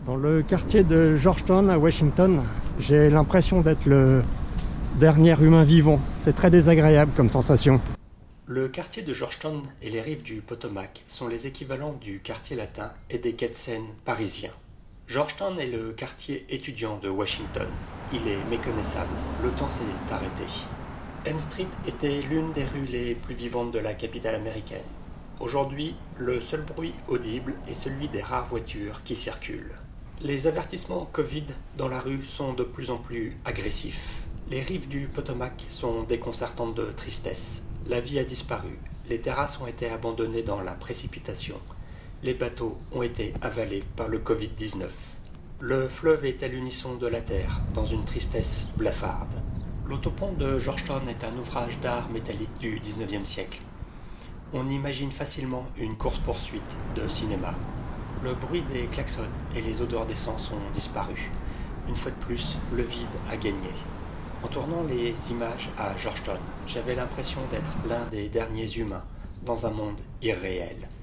Dans le quartier de Georgetown à Washington, j'ai l'impression d'être le dernier humain vivant. C'est très désagréable comme sensation. Le quartier de Georgetown et les rives du Potomac sont les équivalents du quartier latin et des quais de Seine parisiens. Georgetown est le quartier étudiant de Washington. Il est méconnaissable, le temps s'est arrêté. M Street était l'une des rues les plus vivantes de la capitale américaine. Aujourd'hui, le seul bruit audible est celui des rares voitures qui circulent. Les avertissements Covid dans la rue sont de plus en plus agressifs. Les rives du Potomac sont déconcertantes de tristesse. La vie a disparu. Les terrasses ont été abandonnées dans la précipitation. Les bateaux ont été avalés par le Covid-19. Le fleuve est à l'unisson de la terre, dans une tristesse blafarde. L'autopont de Georgetown est un ouvrage d'art métallique du XIXe siècle. On imagine facilement une course-poursuite de cinéma. Le bruit des klaxons et les odeurs d'essence ont disparu. Une fois de plus, le vide a gagné. En tournant les images à Georgetown, j'avais l'impression d'être l'un des derniers humains dans un monde irréel.